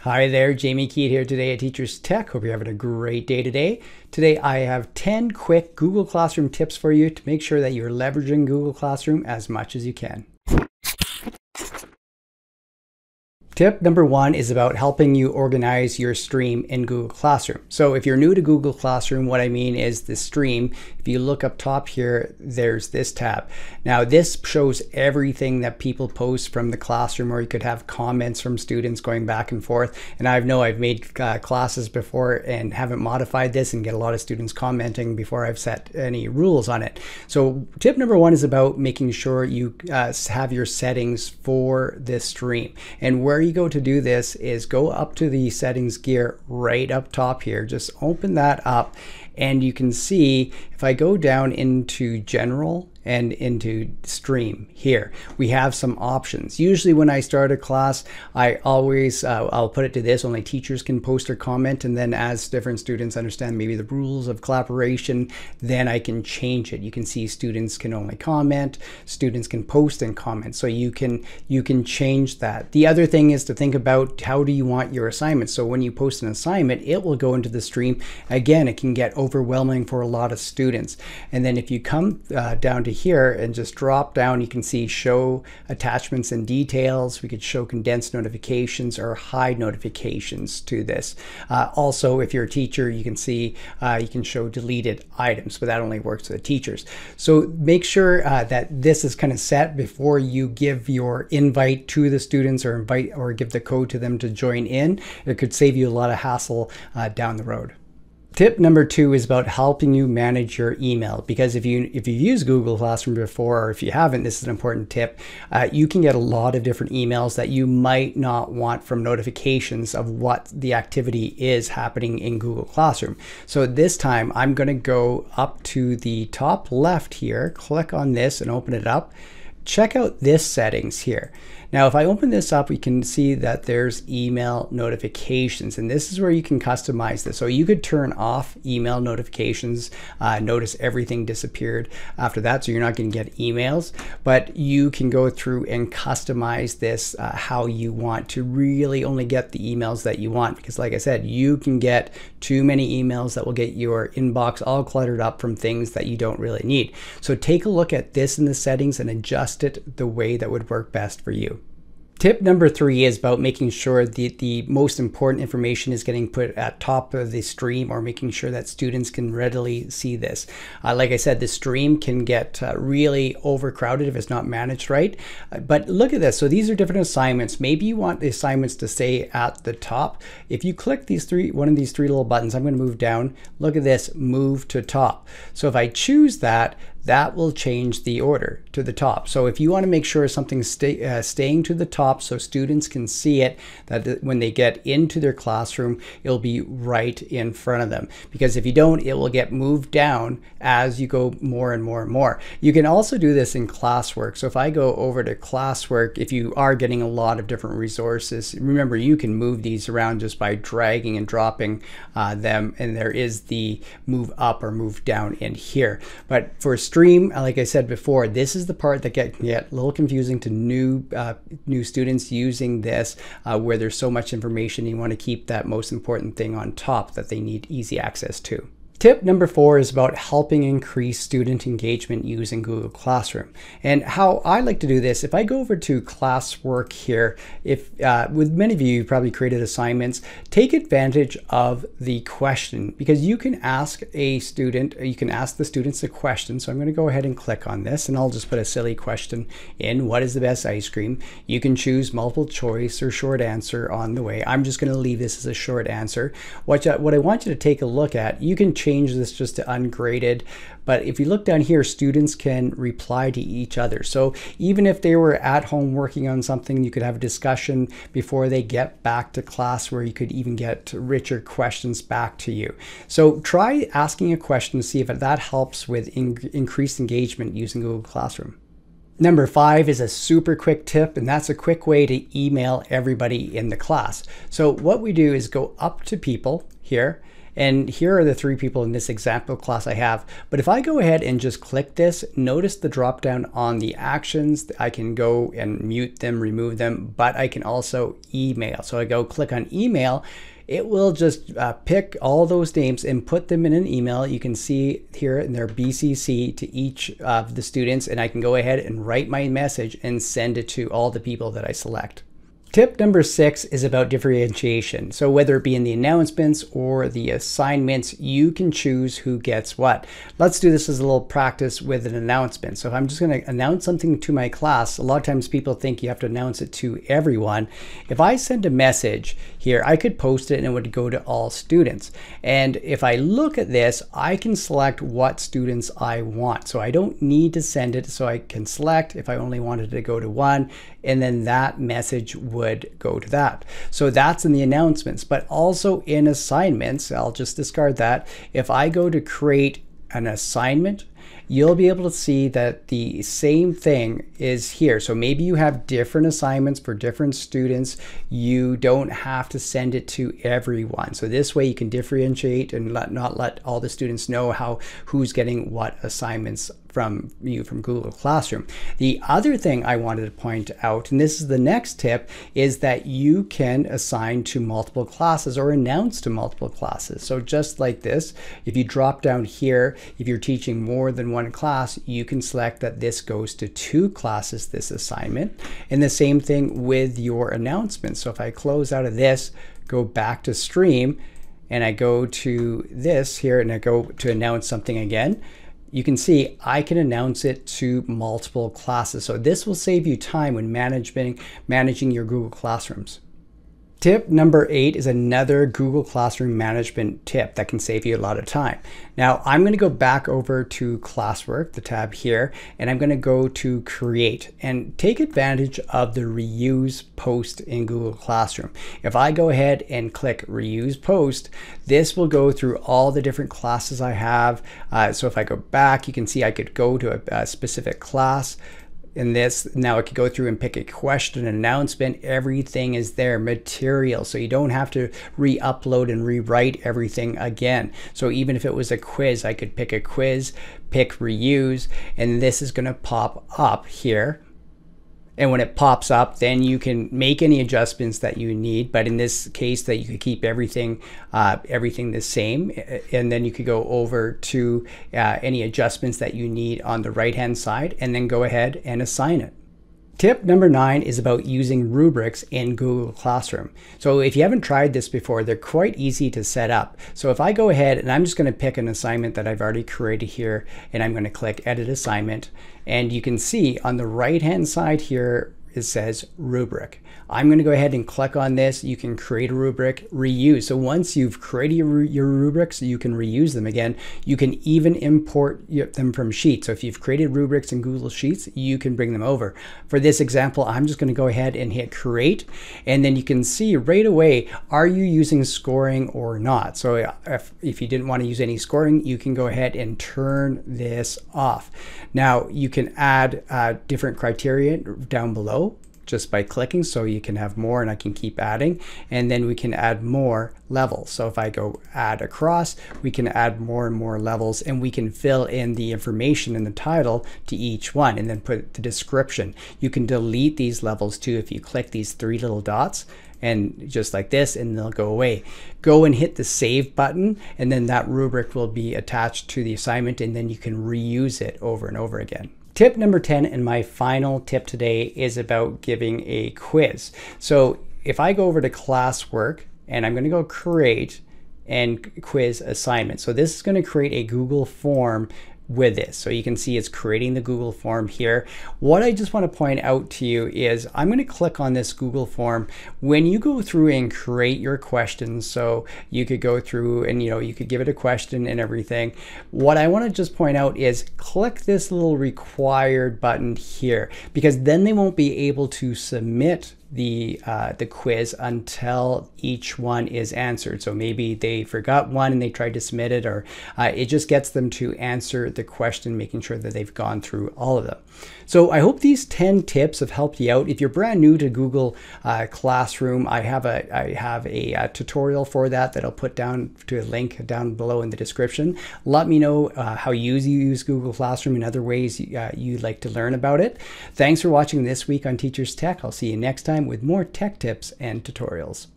Hi there, Jamie Keat here today at Teachers Tech. Hope you're having a great day today. Today I have 10 quick Google Classroom tips for you to make sure that you're leveraging Google Classroom as much as you can. Tip number 1 is about helping you organize your stream in Google Classroom. So if you're new to Google Classroom, what I mean is the stream. If you look up top here, there's this tab. Now this shows everything that people post from the classroom, or you could have comments from students going back and forth. And I've made classes before and haven't modified this and get a lot of students commenting before I've set any rules on it. So tip number 1 is about making sure you have your settings for this stream. And where you go to do this is go up to the settings gear right up top here. Just open that up and you can see if I go down into general and into stream here, we have some options. Usually when I start a class, I always, I'll put it to this: only teachers can post or comment, and then as different students understand maybe the rules of collaboration, then I can change it. You can see students can only comment, students can post and comment, so you can change that. The other thing is to think about how do you want your assignments. So when you post an assignment, it will go into the stream. Again, it can get overwhelming for a lot of students. And then if you come down to here and just drop down, you can see show attachments and details. We could show condensed notifications or hide notifications to this. Also, if you're a teacher, you can see you can show deleted items, but that only works for the teachers. So make sure that this is kind of set before you give your invite to the students, or invite or give the code to them to join in. It could save you a lot of hassle down the road. Tip number 2 is about helping you manage your email, because if you've used Google Classroom before, or if you haven't, this is an important tip. You can get a lot of different emails that you might not want from notifications of what the activity is happening in Google Classroom. So this time I'm going to go up to the top left here, click on this and open it up. Check out this settings here. Now, if I open this up, we can see that there's email notifications, and this is where you can customize this. So you could turn off email notifications. Notice everything disappeared after that, so you're not going to get emails, but you can go through and customize this how you want to really only get the emails that you want, because like I said, you can get too many emails that will get your inbox all cluttered up from things that you don't really need. So take a look at this in the settings and adjust it the way that would work best for you. Tip number 3 is about making sure the most important information is getting put at top of the stream, or making sure that students can readily see this. Like I said, the stream can get really overcrowded if it's not managed right. But look at this. So these are different assignments. Maybe you want the assignments to stay at the top. If you click one of these 3 little buttons, I'm going to move down. Look at this, move to top. So if I choose that, that will change the order to the top. So if you want to make sure something's staying to the top so students can see it, that when they get into their classroom, it'll be right in front of them. Because if you don't, it will get moved down as you go more and more and more. You can also do this in classwork. So if I go over to classwork, if you are getting a lot of different resources, remember you can move these around just by dragging and dropping them, and there is the move up or move down in here. But for stream, like I said before, this is the part that can get a little confusing to new students using this, where there's so much information. You want to keep that most important thing on top that they need easy access to. Tip number 4 is about helping increase student engagement using Google Classroom. And how I like to do this, if I go over to classwork here, if with many of you probably created assignments, take advantage of the question, because you can ask a student, you can ask the students a question. So I'm going to go ahead and click on this, and I'll just put a silly question in: what is the best ice cream? You can choose multiple choice or short answer on the way. I'm just going to leave this as a short answer. What I want you to take a look at, you can change this just to ungraded, but if you look down here, students can reply to each other. So even if they were at home working on something, you could have a discussion before they get back to class, where you could even get richer questions back to you. So try asking a question to see if that helps with increased engagement using Google Classroom. Number 5 is a super quick tip, and that's a quick way to email everybody in the class. So what we do is go up to people here, And here are the 3 people in this example class I have. But if I go ahead and just click this, notice the drop down on the actions. I can go and mute them, remove them, but I can also email. So I go click on email. It will just pick all those names and put them in an email. You can see here in their BCC to each of the students, and I can go ahead and write my message and send it to all the people that I select. Tip number 6 is about differentiation. So whether it be in the announcements or the assignments, you can choose who gets what. Let's do this as a little practice with an announcement. So if I'm just going to announce something to my class, a lot of times people think you have to announce it to everyone. If I send a message here, I could post it and it would go to all students. And if I look at this, I can select what students I want. So I don't need to send it. So I can select if I only wanted to go to one, and then that message would go to that. So that's in the announcements, but also in assignments, I'll just discard that. If I go to create an assignment, you'll be able to see that the same thing is here. So maybe you have different assignments for different students. You don't have to send it to everyone. So this way you can differentiate and not let all the students know who's getting what assignments from Google Classroom. The other thing I wanted to point out, and this is the next tip, is that you can assign to multiple classes or announce to multiple classes. So just like this, if you drop down here, if you're teaching more than one class, you can select that this goes to 2 classes, this assignment. And the same thing with your announcements. So if I close out of this, go back to stream, and I go to this here and I go to announce something again, you can see I can announce it to multiple classes. So this will save you time when managing your Google Classrooms. Tip number 8 is another Google Classroom management tip that can save you a lot of time. Now I'm going to go back over to classwork, the tab here, and I'm going to go to create and take advantage of the reuse post in Google Classroom. If I go ahead and click reuse post, this will go through all the different classes I have. So if I go back, you can see I could go to a specific class. In this, now I could go through and pick a question, announcement, everything is there, material. So you don't have to re-upload and rewrite everything again. So even if it was a quiz, I could pick a quiz, pick reuse, and this is gonna pop up here. And when it pops up, then you can make any adjustments that you need. But in this case, that you could keep everything the same. And then you could go over to any adjustments that you need on the right-hand side, and then go ahead and assign it. Tip number 9 is about using rubrics in Google Classroom. So if you haven't tried this before, they're quite easy to set up. So if I go ahead and I'm just going to pick an assignment that I've already created here, and I'm going to click Edit Assignment, and you can see on the right-hand side here, it says rubric. I'm going to go ahead and click on this. You can create a rubric, reuse. So once you've created your rubrics, you can reuse them again. You can even import them from Sheets. So if you've created rubrics in Google Sheets, you can bring them over. For this example, I'm just going to go ahead and hit create, and then you can see right away, are you using scoring or not? So if you didn't want to use any scoring, you can go ahead and turn this off. Now you can add different criteria down below just by clicking, so you can have more, and I can keep adding, and then we can add more levels. So if I go add across, we can add more and more levels, and we can fill in the information in the title to each one, and then put the description. You can delete these levels too if you click these 3 little dots, and just like this, and they'll go away. Go and hit the save button, and then that rubric will be attached to the assignment, and then you can reuse it over and over again. Tip number 10, and my final tip today, is about giving a quiz. So if I go over to classwork, and I'm going to go create and quiz assignment. So this is going to create a Google form with this. So you can see it's creating the Google form here. What I just want to point out to you is I'm going to click on this Google form. When you go through and create your questions, so you could go through and you could give it a question and everything. What I want to just point out is click this little required button here, because then they won't be able to submit the quiz until each one is answered. So maybe they forgot one and they tried to submit it, or it just gets them to answer the question, making sure that they've gone through all of them. So I hope these 10 tips have helped you out. If you're brand new to Google Classroom, I have a tutorial for that I'll put down to a link down below in the description. Let me know how you use Google Classroom and other ways you'd like to learn about it. Thanks for watching this week on Teachers Tech. I'll see you next time with more tech tips and tutorials.